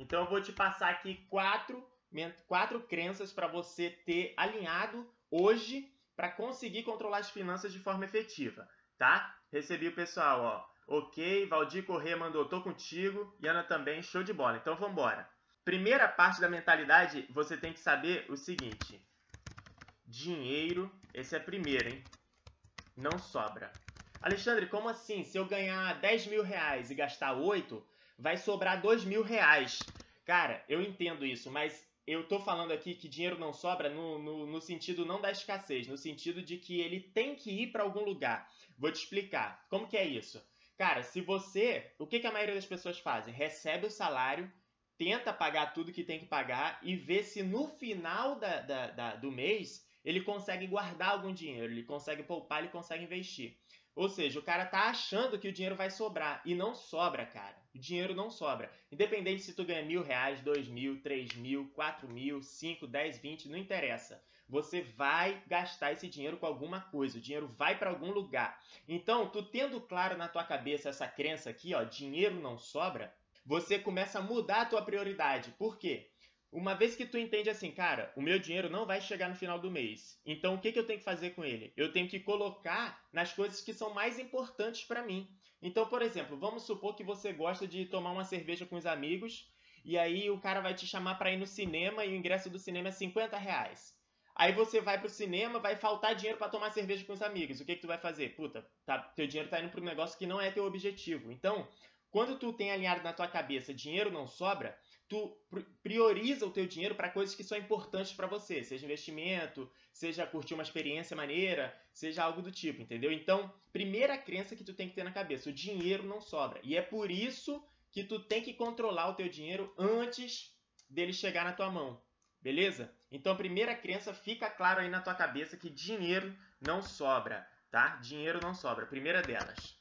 Então eu vou te passar aqui quatro crenças para você ter alinhado hoje para conseguir controlar as finanças de forma efetiva, tá? Recebi o pessoal, ó. Ok, Valdir Corrêa mandou, tô contigo. E Ana também, show de bola. Então vamos embora. Primeira parte da mentalidade, você tem que saber o seguinte. Dinheiro, esse é primeiro, hein? Não sobra. Alexandre, como assim? Se eu ganhar 10 mil reais e gastar 8, vai sobrar 2 mil reais. Cara, eu entendo isso, mas eu tô falando aqui que dinheiro não sobra no sentido não da escassez, no sentido de que ele tem que ir para algum lugar. Vou te explicar. Como que é isso? Cara, se você... O que a maioria das pessoas fazem? Recebe o salário, tenta pagar tudo que tem que pagar e vê se no final do mês ele consegue guardar algum dinheiro, ele consegue poupar, ele consegue investir. Ou seja, o cara tá achando que o dinheiro vai sobrar e não sobra, cara. O dinheiro não sobra. Independente se tu ganha R$ 1.000, 2.000, 3.000, 4.000, 5, 10, 20, não interessa. Você vai gastar esse dinheiro com alguma coisa. O dinheiro vai para algum lugar. Então, tu tendo claro na tua cabeça essa crença aqui, ó, dinheiro não sobra, você começa a mudar a tua prioridade. Por quê? Uma vez que tu entende assim, cara, o meu dinheiro não vai chegar no final do mês. Então, o que eu tenho que fazer com ele? Eu tenho que colocar nas coisas que são mais importantes para mim. Então, por exemplo, vamos supor que você gosta de tomar uma cerveja com os amigos e aí o cara vai te chamar para ir no cinema e o ingresso do cinema é R$ 50. Aí você vai pro cinema, vai faltar dinheiro para tomar cerveja com os amigos. O que tu vai fazer? Puta, teu dinheiro tá indo para um negócio que não é teu objetivo. Então, quando tu tem alinhado na tua cabeça dinheiro não sobra, tu prioriza o teu dinheiro para coisas que são importantes para você, seja investimento, seja curtir uma experiência maneira, seja algo do tipo, entendeu? Então, primeira crença que tu tem que ter na cabeça, o dinheiro não sobra. E é por isso que tu tem que controlar o teu dinheiro antes dele chegar na tua mão, beleza? Então, primeira crença, fica claro aí na tua cabeça que dinheiro não sobra, tá? Dinheiro não sobra, primeira delas.